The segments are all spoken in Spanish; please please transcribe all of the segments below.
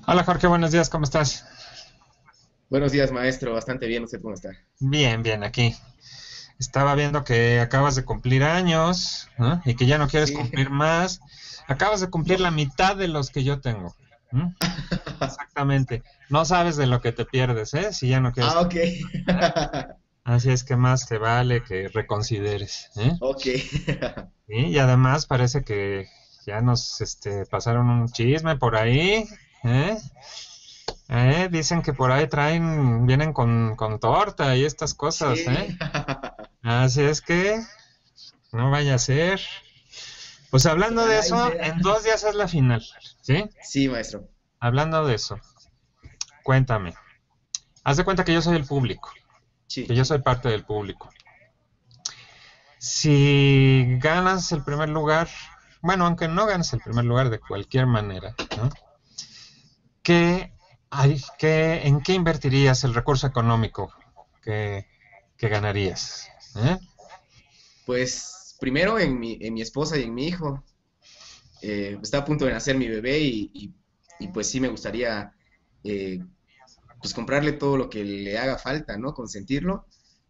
Hola Jorge, buenos días, ¿cómo estás? Buenos días, maestro. Bastante bien. ¿Usted cómo está? Bien, bien, aquí. Estaba viendo que acabas de cumplir años, ¿no? Y que ya no quieres Sí. cumplir más. Acabas de cumplir la No. mitad de los que yo tengo. ¿Mm? Exactamente. No sabes de lo que te pierdes, ¿eh? Si ya no quieres Ah, ok. cumplir. ¿Eh? Así es que más te vale que reconsideres, ¿eh? Ok. Y además parece que ya nos pasaron un chisme por ahí, ¿eh? Dicen que por ahí vienen con torta y estas cosas, ¿eh? Sí. Así es que no vaya a ser. Pues hablando de Ojalá y eso, sea. en 2 días es la final, ¿sí? Sí, maestro. Hablando de eso, cuéntame. Haz de cuenta que yo soy el público, que Sí. yo soy parte del público. Si ganas el primer lugar, bueno, aunque no ganes el primer lugar de cualquier manera, ¿no? ¿En qué invertirías el recurso económico que, que ganarías? ¿Eh? Pues primero en mi esposa y en mi hijo. Está a punto de nacer mi bebé y pues sí me gustaría eh, pues comprarle todo lo que le haga falta, ¿no? Consentirlo.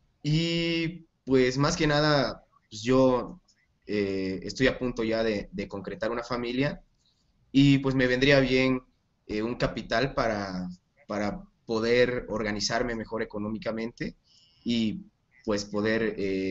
Y pues más que nada, pues yo estoy a punto ya de concretar una familia. Y pues me vendría bien un capital para poder organizarme mejor económicamente y pues poder,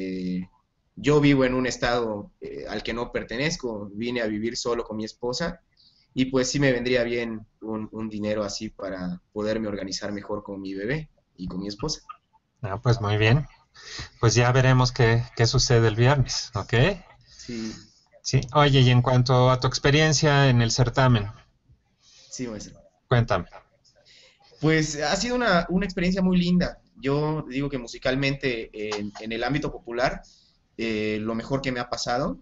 yo vivo en un estado al que no pertenezco, vine a vivir solo con mi esposa y pues sí me vendría bien un dinero así para poderme organizar mejor con mi bebé y con mi esposa. Ah, pues muy bien. Pues ya veremos qué sucede el viernes, ¿ok? Sí, Sí. Oye, y en cuanto a tu experiencia en el certamen, sí, maestro. cuéntame. Pues ha sido una experiencia muy linda. Yo digo que musicalmente en el ámbito popular, lo mejor que me ha pasado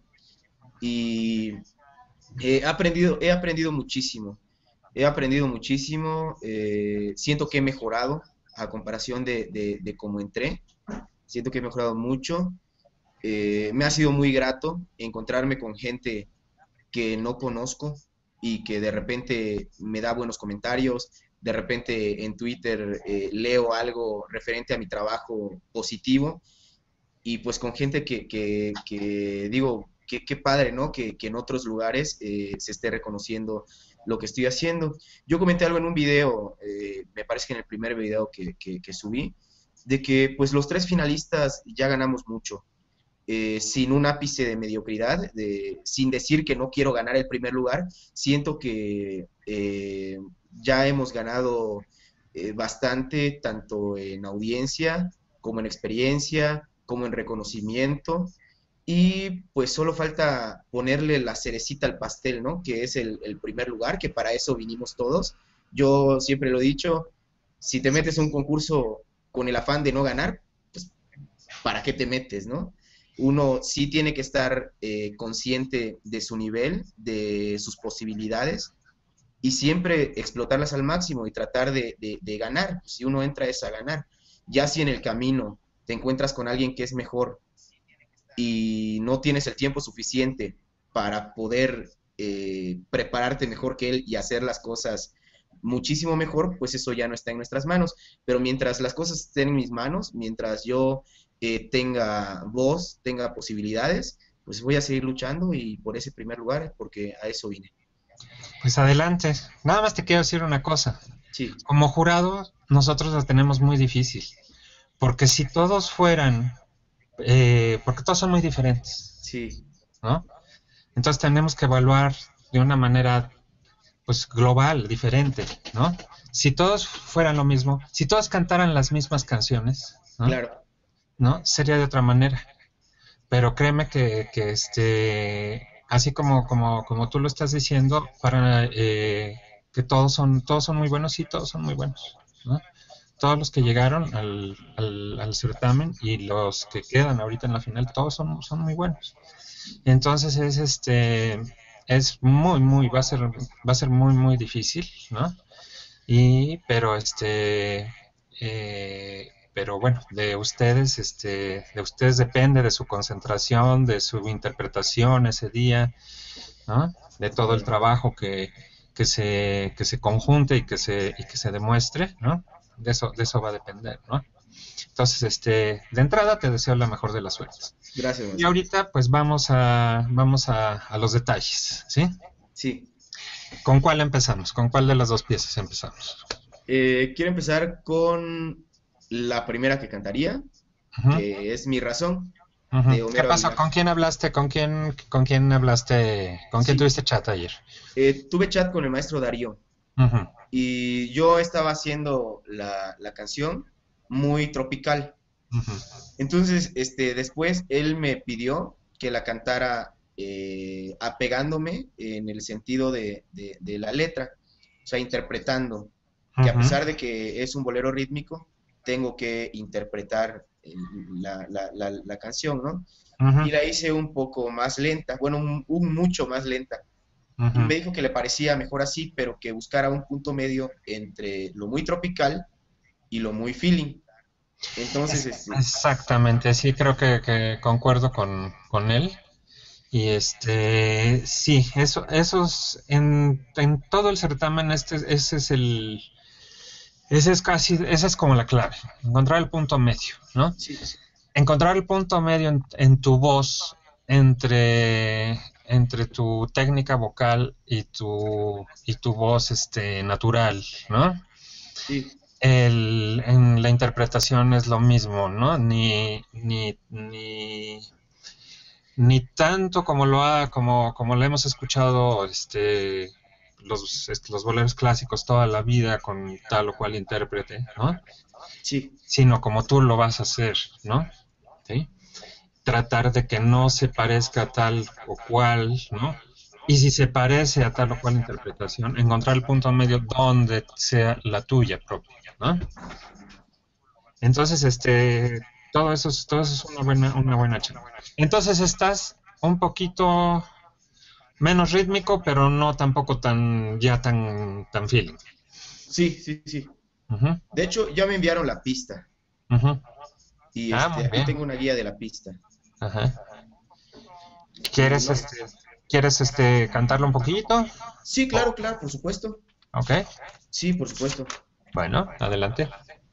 y he aprendido muchísimo. He aprendido muchísimo. Siento que he mejorado a comparación de cómo entré. Siento que he mejorado mucho. Me ha sido muy grato encontrarme con gente que no conozco y que de repente me da buenos comentarios, de repente en Twitter leo algo referente a mi trabajo positivo y pues con gente que digo, qué padre, ¿no? Que en otros lugares se esté reconociendo lo que estoy haciendo. Yo comenté algo en un video, me parece que en el primer video que subí, de que pues los tres finalistas ya ganamos mucho sin un ápice de mediocridad, sin decir que no quiero ganar el primer lugar, siento que ya hemos ganado bastante, tanto en audiencia como en experiencia, como en reconocimiento, y pues solo falta ponerle la cerecita al pastel, ¿no? Que es el primer lugar, que para eso vinimos todos. Yo siempre lo he dicho, si te metes a un concurso con el afán de no ganar, pues ¿para qué te metes, no? Uno sí tiene que estar consciente de su nivel, de sus posibilidades y siempre explotarlas al máximo y tratar de ganar. Si uno entra es a ganar. Ya si en el camino te encuentras con alguien que es mejor y no tienes el tiempo suficiente para poder prepararte mejor que él y hacer las cosas muchísimo mejor, pues eso ya no está en nuestras manos. Pero mientras las cosas estén en mis manos, mientras yo tenga voz, tenga posibilidades, pues voy a seguir luchando y por ese primer lugar, porque a eso vine. Pues adelante. Nada más te quiero decir una cosa. Sí, Como jurado, nosotros la tenemos muy difícil. Porque si todos fueran, porque todos son muy diferentes, sí, ¿no? Entonces tenemos que evaluar de una manera, pues, global, diferente, ¿no? Si todos fueran lo mismo, si todos cantaran las mismas canciones, ¿no? claro, ¿No? Sería de otra manera. Pero créeme así como tú lo estás diciendo, que todos son muy buenos, sí, todos son muy buenos, ¿no? Todos los que llegaron al certamen y los que quedan ahorita en la final, todos son muy buenos. Entonces es va a ser muy difícil, ¿no? Pero bueno, de ustedes depende de su concentración, de su interpretación ese día, ¿no? De todo el claro. trabajo que se conjunte y que se demuestre, ¿no? De eso va a depender, ¿no? Entonces, de entrada te deseo la mejor de las suertes. Gracias, Y maestro. ahorita, pues vamos a los detalles, ¿sí? Sí. ¿Con cuál empezamos? ¿Con cuál de las dos piezas empezamos? Quiero empezar con la primera que cantaría, Ujú, que es Mi Razón, ujú. de ¿Qué Homero pasó? Aguilar. ¿Con quién hablaste? ¿Con quién hablaste? ¿Con quién Sí, tuviste chat ayer? tuve chat con el maestro Darío Ujú, y yo estaba haciendo la canción muy tropical. ujú, Entonces, después él me pidió que la cantara apegándome en el sentido de la letra, o sea, interpretando, que a ujú, pesar de que es un bolero rítmico, tengo que interpretar la canción, ¿no? ujú, Y la hice un poco más lenta, bueno, un mucho más lenta. Y ujú. me dijo que le parecía mejor así, pero que buscara un punto medio entre lo muy tropical y lo muy feeling. Entonces, Exactamente, sí, creo que concuerdo con él. Y sí, en todo el certamen, esa es como la clave, encontrar el punto medio, ¿no? sí, Encontrar el punto medio en tu voz, entre tu técnica vocal y tu voz, natural, ¿no? sí. En la interpretación es lo mismo, ¿no? Ni tanto como lo hemos escuchado, los boleros clásicos toda la vida con tal o cual intérprete, ¿no? Sí, Sino como tú lo vas a hacer, ¿no? ¿Sí? Tratar de que no se parezca a tal o cual, ¿no? Y si se parece a tal o cual interpretación, encontrar el punto medio donde sea la tuya propia, ¿no? Entonces, todo eso es una buena chamba. Entonces estás un poquito menos rítmico, pero no tampoco tan feeling. sí, sí, sí. Ujú, De hecho, ya me enviaron la pista ujú. y Ah, muy aquí bien. tengo una guía de la pista. Ajá. Y ¿Quieres no, quieres cantarlo un poquito? sí, O- claro, claro, por supuesto. ok. Sí, por supuesto. Bueno, adelante.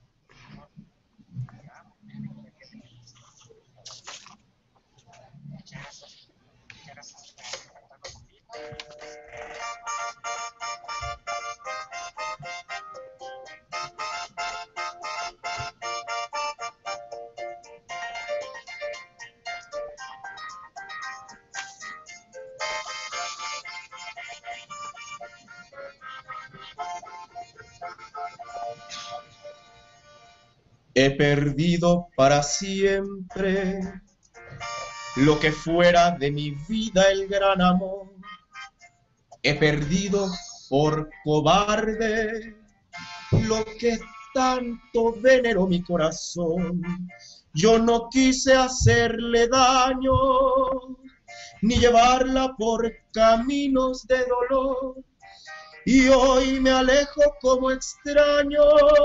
He perdido para siempre lo que fuera de mi vida el gran amor. He perdido por cobarde lo que tanto veneró mi corazón. Yo no quise hacerle daño, ni llevarla por caminos de dolor. Y hoy me alejo como extraño,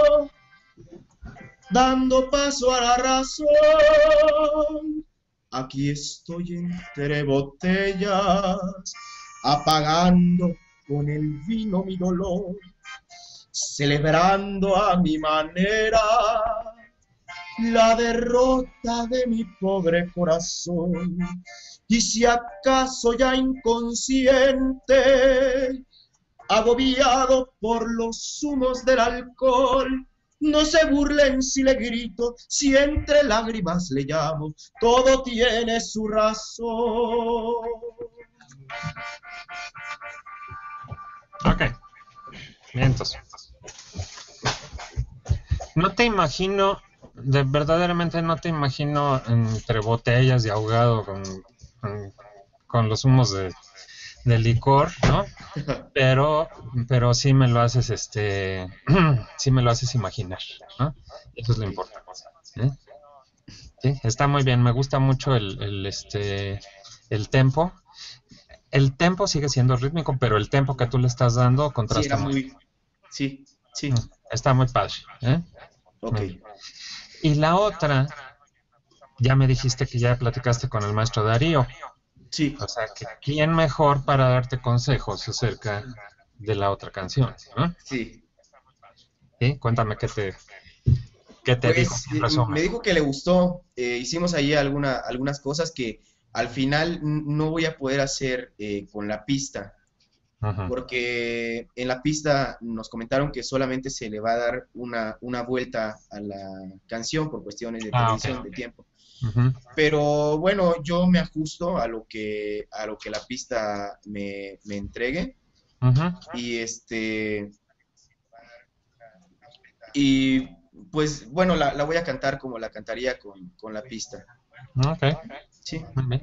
dando paso a la razón. Aquí estoy entre botellas, apagando con el vino mi dolor, celebrando a mi manera la derrota de mi pobre corazón. Y si acaso ya inconsciente, agobiado por los humos del alcohol, no se burlen si le grito, si entre lágrimas le llamo, todo tiene su razón. Ok. Bien, entonces. No te imagino, verdaderamente no te imagino entre botellas de ahogado con, con los humos de licor, ¿no? Pero, pero sí me lo haces, sí me lo haces imaginar, ¿no? Eso es lo Ok, importante. ¿Eh? Sí, está muy bien, me gusta mucho el tempo. El tempo sigue siendo rítmico, pero el tempo que tú le estás dando sí, contrasta era muy muy, sí, bien. sí, Está muy padre, ¿eh? ok, Muy bien. Y la otra, ya me dijiste que ya platicaste con el maestro Darío. sí, O sea, que quién mejor para darte consejos acerca de la otra canción, ¿no? Sí. ¿Sí? Cuéntame qué te dijo Pues en resumen. me dijo que le gustó. Hicimos ahí algunas cosas que al final no voy a poder hacer con la pista, Ujú. porque en la pista nos comentaron que solamente se le va a dar una vuelta a la canción por cuestiones de Ah, ok. televisión, de tiempo. Ujú, Pero bueno, yo me ajusto a lo que la pista me entregue ujú. y y pues bueno, la voy a cantar como la cantaría con la pista. Ok, Sí. muy bien.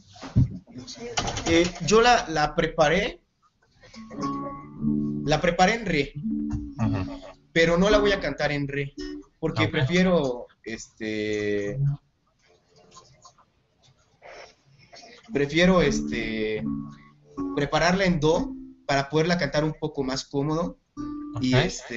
Yo la preparé en re, Ujú. pero no la voy a cantar en re, porque Ok. prefiero prepararla en do para poderla cantar un poco más cómodo Ok. y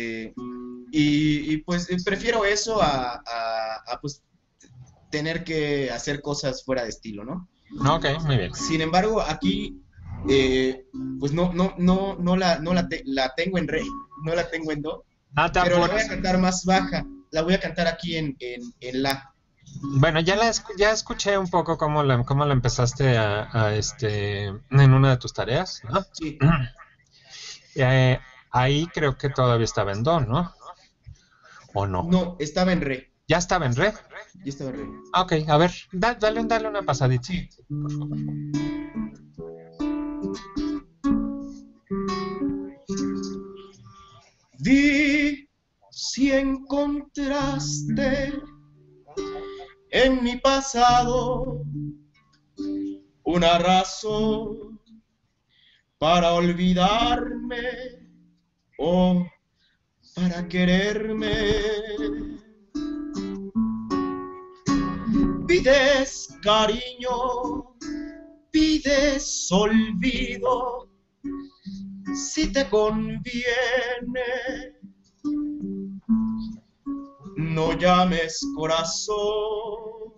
pues prefiero eso a, pues tener que hacer cosas fuera de estilo, ¿no? Ok, muy bien. Sin embargo, aquí eh, pues no la tengo en re, no la tengo en do, No te pero la voy a apures. cantar más baja, la voy a cantar aquí en la. Bueno, ya escuché un poco cómo la empezaste en una de tus tareas, ¿no? Sí, Ahí creo que todavía estaba en do, ¿no? ¿O no? no, estaba en re, ¿Ya estaba en re? ya estaba en re. Ah, ok, a ver, dale una pasadita, Sí. por favor. Di si encontraste en mi pasado una razón para olvidarme o para quererme. Pides cariño, pides olvido, si te conviene. No llames corazón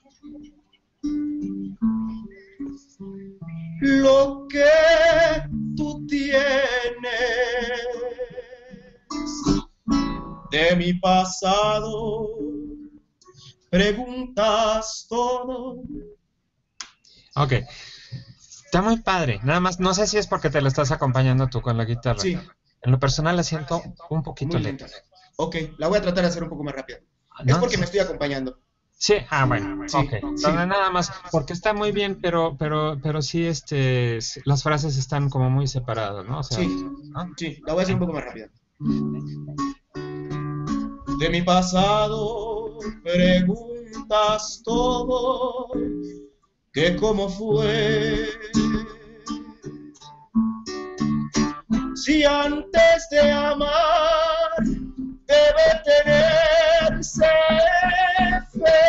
lo que tú tienes de mi pasado. Preguntas todo. Ok, está muy padre. Nada más, no sé si es porque te la estás acompañando tú con la guitarra. Sí, En lo personal la siento un poquito muy lenta. lenta. Ok, la voy a tratar de hacer un poco más rápida. Es ¿No? porque me estoy acompañando. Sí, bueno, ok. Sí, sí, Entonces nada más, porque está muy bien, pero sí, las frases están como muy separadas, ¿no? O sea, sí, ¿no? sí, la voy a hacer un poco más rápida. De mi pasado preguntas todo, que cómo fue. Si antes de amar debe tenerse fe.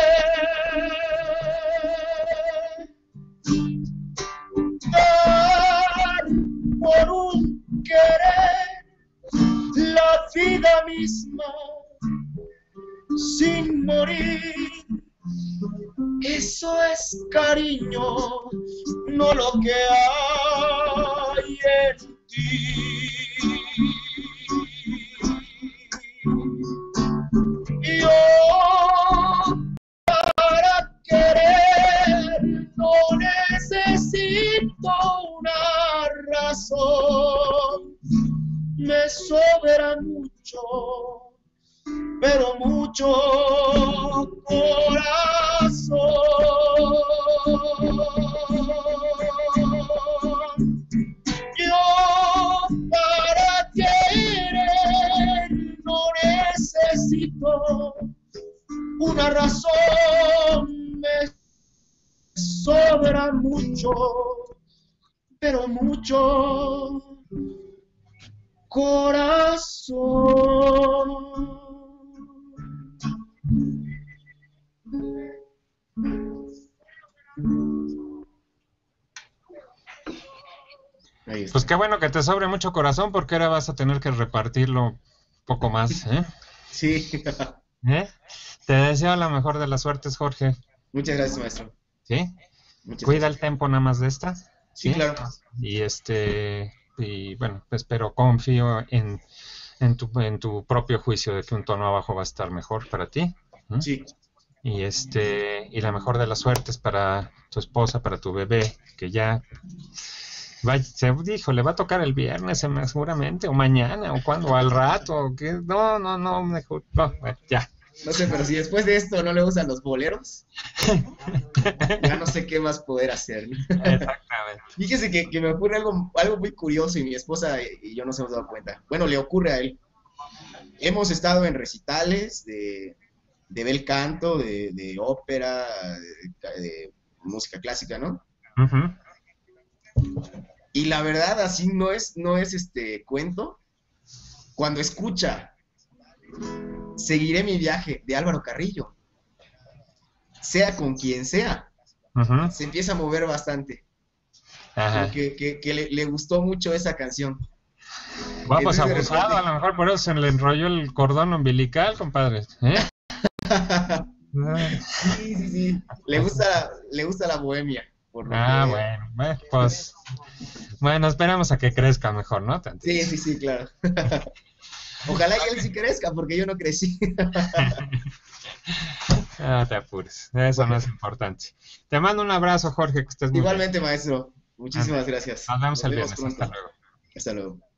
Dar por un querer la vida misma sin morir. Eso es cariño, no lo que hay en ti. Yo para querer no necesito una razón, me sobra mucho, pero mucho corazón. Yo para querer no necesito una razón, me sobra mucho, pero mucho corazón. Ahí Pues está. qué bueno que te sobre mucho corazón, porque ahora vas a tener que repartirlo un poco más, ¿eh? Sí, ¿Eh? Te deseo la mejor de las suertes, Jorge. muchas gracias, maestro. ¿Sí? Muchas Cuida gracias. el tempo nada más de esta, Sí, ¿sí? claro. Y y bueno, pues, pero confío en tu propio juicio de que un tono abajo va a estar mejor para ti. ¿M? Sí, Y la mejor de las suertes para tu esposa, para tu bebé, que ya se dijo, le va a tocar el viernes seguramente, o mañana, o cuando, o al rato, o que no, no, no, mejor, no, ya. no sé, pero si después de esto no le gustan los boleros, ya no sé qué más poder hacer, ¿no? Exactamente. Fíjese que me ocurre algo muy curioso y mi esposa y yo nos hemos dado cuenta. Bueno, le ocurre a él. Hemos estado en recitales de bel canto, de ópera, de música clásica, ¿no? Ujú. Y la verdad, así no es cuento. Cuando escucha Seguiré mi viaje de Álvaro Carrillo, sea con quien sea, Ujú. se empieza a mover bastante. Como Ajá. que le gustó mucho esa canción. Vamos, Entonces de abusado, a repente, lo mejor por eso se le enrolló el cordón umbilical, compadre. ¿Eh? sí, sí, sí, le gusta la bohemia, por lo que veo. Bueno, pues, bueno, esperamos a que crezca mejor, ¿no? Sí, Tantito. sí, sí, claro. Ojalá y él sí crezca, porque yo no crecí. No te apures, eso no Bueno, es importante. Te mando un abrazo, Jorge, que estés muy bien. igualmente, maestro. Ande. Muchísimas gracias. Nos vemos Nos el vemos viernes, hasta pronto. luego. Hasta luego.